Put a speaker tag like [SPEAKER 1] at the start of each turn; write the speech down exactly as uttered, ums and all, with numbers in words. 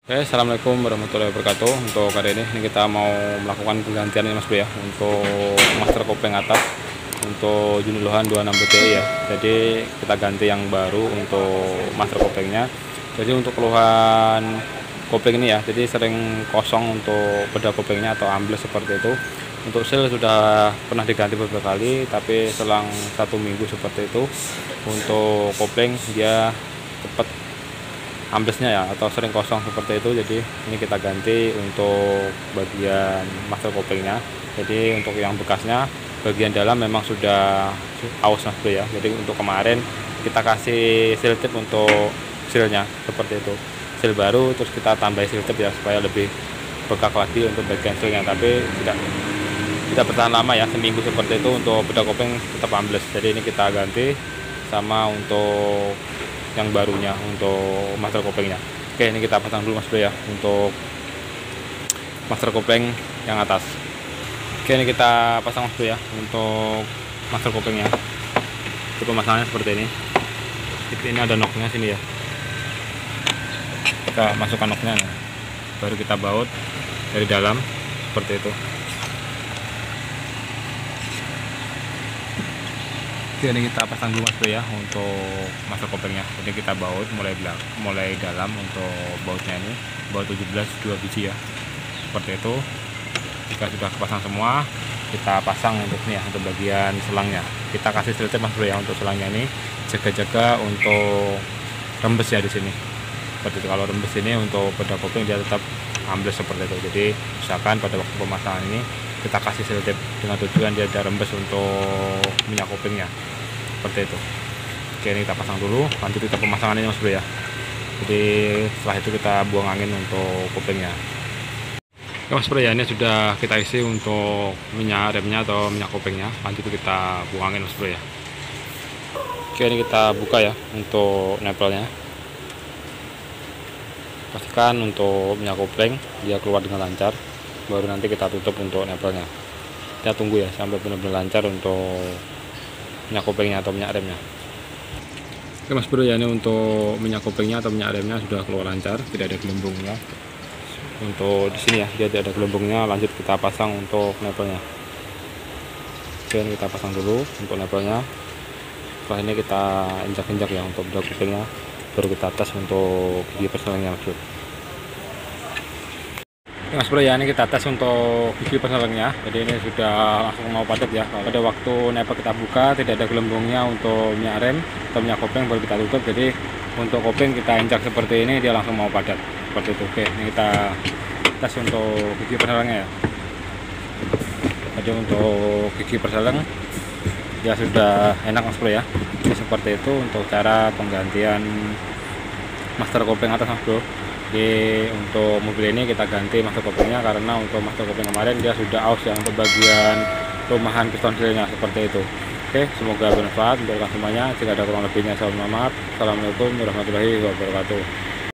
[SPEAKER 1] Oke, assalamualaikum warahmatullahi wabarakatuh. Untuk kali ini, ini kita mau melakukan penggantian ini mas bro ya, untuk master kopling atas untuk unit lohan dua puluh enam B T I ya. Jadi kita ganti yang baru untuk master koplingnya. Jadi untuk keluhan kopling ini ya, jadi sering kosong untuk bedah koplingnya atau ambles seperti itu. Untuk seal sudah pernah diganti beberapa kali, tapi selang satu minggu seperti itu untuk kopling dia cepat amblesnya ya, atau sering kosong seperti itu. Jadi ini kita ganti untuk bagian master koplingnya. Jadi untuk yang bekasnya bagian dalam memang sudah aus mas bro ya. Jadi untuk kemarin kita kasih seal tip untuk sealnya seperti itu, seal baru, terus kita tambah seal tip ya supaya lebih bekak lagi untuk bagian sealnya, tapi tidak tidak bertahan lama ya, seminggu seperti itu untuk bedah kopling tetap ambles. Jadi ini kita ganti sama untuk yang barunya untuk master koplingnya. Oke, ini kita pasang dulu mas bro ya untuk master kopling yang atas. Oke, ini kita pasang mas bro ya untuk master koplingnya. Itu pemasangannya seperti ini. Ini ada noknya sini ya, kita masukkan noknya ya, baru kita baut dari dalam seperti itu. Oke, ini kita pasang dulu mas bro ya untuk master koplingnya. Jadi kita baut mulai belakang, mulai dalam untuk bautnya ini, baut tujuh belas dua biji ya, seperti itu. Jika sudah kepasang semua, kita pasang untuk ini ya, untuk bagian selangnya. Kita kasih seal tip mas bro ya untuk selangnya ini, jaga-jaga untuk rembes ya di sini. Seperti itu. Kalau rembes ini untuk bedah kopling dia tetap ambles seperti itu. Jadi misalkan pada waktu pemasangan ini kita kasih seal tip dengan tujuan dia ada rembes untuk minyak koplingnya seperti itu. Oke, ini kita pasang dulu, lanjut kita pemasangan ini mas bro ya. Jadi setelah itu kita buang angin untuk koplingnya. Oke mas bro ya, ini sudah kita isi untuk minyak remnya atau minyak koplingnya. Lanjut kita buang angin mas bro ya. Oke, ini kita buka ya untuk nempelnya. Pastikan untuk minyak kopling dia keluar dengan lancar, baru nanti kita tutup untuk nempelnya. Kita tunggu ya sampai benar-benar lancar untuk minyak koplingnya atau minyak remnya. Oke mas bro ya, ini untuk minyak koplingnya atau minyak remnya sudah keluar lancar, tidak ada gelembungnya. Untuk di sini ya dia tidak ada gelembungnya. Lanjut kita pasang untuk nempelnya. Oke, ini kita pasang dulu untuk nempelnya. Setelah ini kita injak-injak ya untuk bedah koplingnya, baru kita tes untuk gigi perselengnya mas bro. Oke mas bro ya, ini kita tes untuk gigi perselengnya. Jadi ini sudah langsung mau padat ya. Pada waktu nempel kita buka tidak ada gelembungnya untuk minyak rem atau minyak kopling, baru kita tutup. Jadi untuk kopling kita injak seperti ini dia langsung mau padat seperti itu. Oke, ini kita tes untuk gigi perselengnya ya. Jadi untuk gigi perseleng ya sudah enak mas bro ya. Ini seperti itu untuk cara penggantian master kopling atas mas bro. Jadi untuk mobil ini kita ganti master koplingnya karena untuk master kopling kemarin dia sudah aus ya untuk bagian rumahan piston sealnya seperti itu. Oke, semoga bermanfaat untuk kalian semuanya. Jika ada kurang lebihnya saya mohon maaf. Assalamualaikum warahmatullahi wabarakatuh.